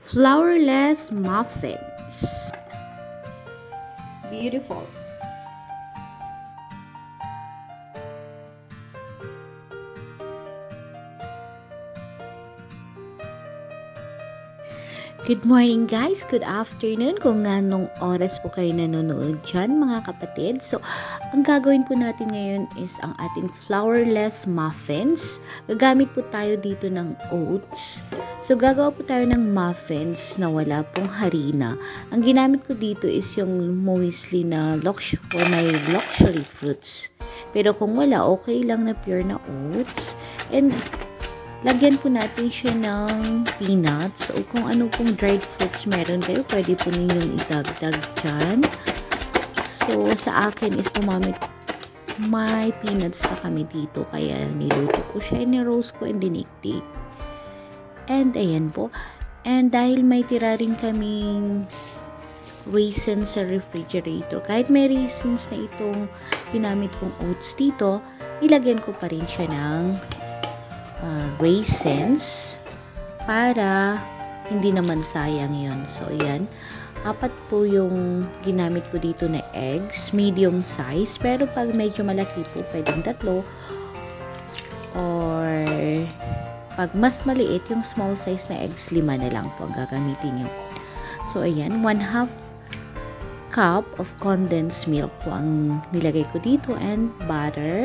Flourless muffins. Beautiful. Good morning guys, good afternoon kung anong oras po kayo nanonood dyan mga kapatid. So, ang gagawin po natin ngayon is ang ating flourless muffins. Gagamit po tayo dito ng oats. So, gagawa po tayo ng muffins na wala pong harina. Ang ginamit ko dito is yung muesli na luxury fruits. Pero kung wala, okay lang na pure na oats. And lagyan po natin siya ng peanuts o kung ano pong dried fruits meron kayo, pwede po ninyong idagdag dyan. So, sa akin is may peanuts pa kami dito, kaya niluto ko siya, ni-roast ko and diniktik. And ayan po. And dahil may tira rin kaming raisins sa refrigerator, kahit may raisins na itong ginamit kong oats dito, nilagyan ko pa rin siya ng raisins para hindi naman sayang yon. So, ayan. 4 po yung ginamit ko dito na eggs, medium size. Pero pag medyo malaki po, pwedeng 3. Or pag mas maliit, yung small size na eggs, 5 na lang po ang gagamitin nyo. So, ayan. 1/2 cup of condensed milk po ang nilagay ko dito and butter.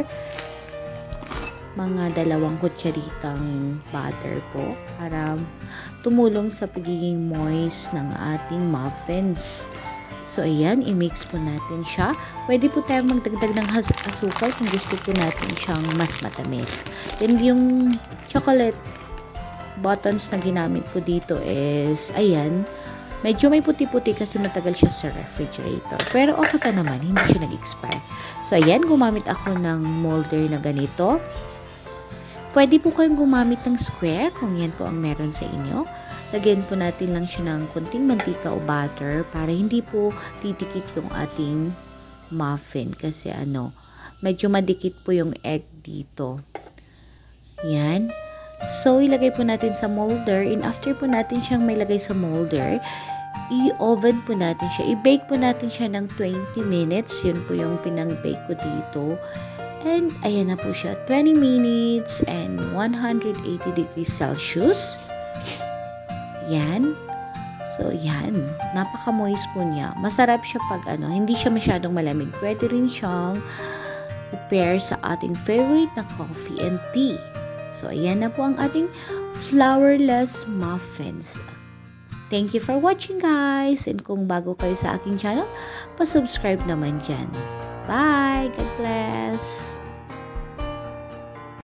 Mga 2 kutsaritang butter po para tumulong sa pagiging moist ng ating muffins. So, ayan, i-mix po natin siya. Pwede po tayong magdagdag ng asukal kung gusto po natin siyang mas matamis. And yung chocolate buttons na ginamit ko dito is, ayan, medyo may puti-puti kasi matagal siya sa refrigerator. Pero okay pa naman, hindi siya nag-expire. So, ayan, gumamit ako ng molder na ganito. Pwede po kayong gumamit ng square kung yan po ang meron sa inyo. Lagyan po natin lang siya ng konting mantika o butter para hindi po titikit yung ating muffin. Kasi medyo madikit po yung egg dito. Yan. So, ilagay po natin sa molder. And after po natin siyang may lagay sa molder, i-oven po natin siya. I-bake po natin siya ng 20 minutes. Yun po yung pinang-bake ko dito. And, ayan na po siya. 20 minutes and 180 degrees Celsius. Yan. So, yan. Napaka-moist po niya. Masarap siya pag hindi siya masyadong malamig. Pwede rin siyang i-pair sa ating favorite na coffee and tea. So, ayan na po ang ating flourless muffins. Thank you for watching guys. And kung bago kayo sa aking channel, pa-subscribe naman dyan. Bye! God bless!